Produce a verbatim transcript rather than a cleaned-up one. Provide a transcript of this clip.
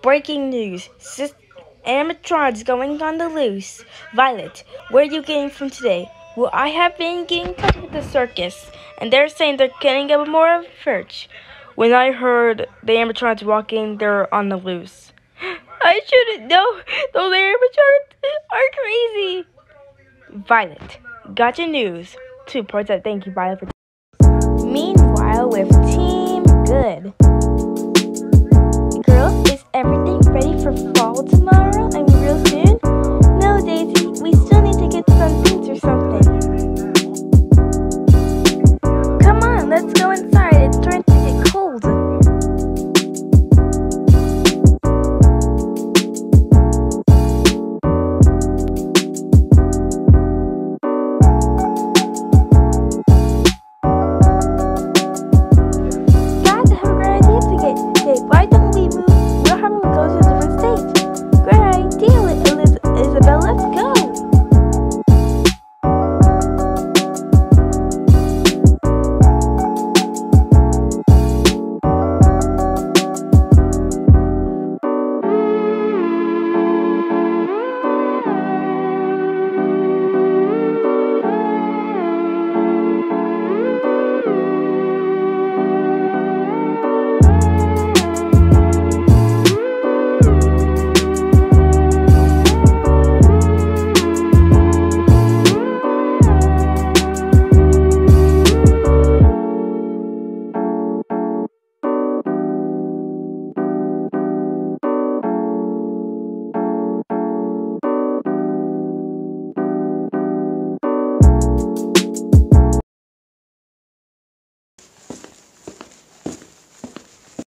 Breaking news. Sis- animatronics going on the loose. Violet, where are you getting from today? Well, I have been getting in touch with the circus, and they're saying they're getting up more of a search. When I heard the animatronics walking, they're on the loose. I shouldn't know. Those animatronics are crazy. Violet, got your news. Two parts. Thank you, Violet. For Meanwhile, with Team Good.